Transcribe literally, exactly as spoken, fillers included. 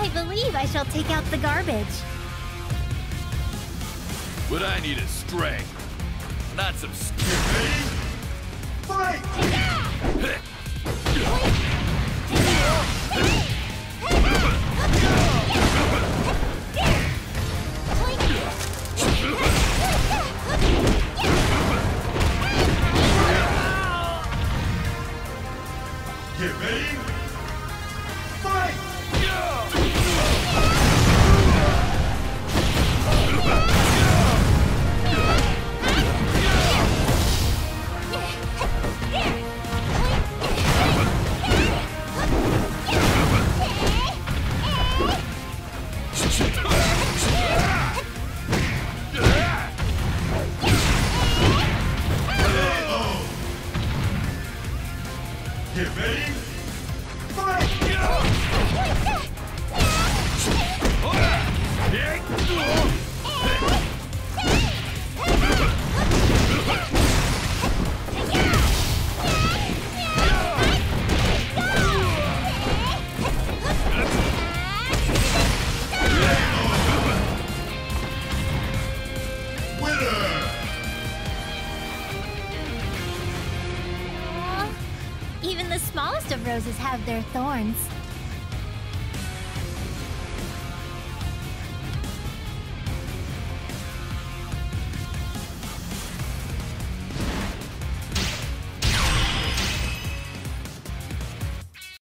I believe I shall take out the garbage. What I need is strength, not some stupidity. Fight! Get ready! Fight! Get ready! Fight! Even the smallest of roses have their thorns.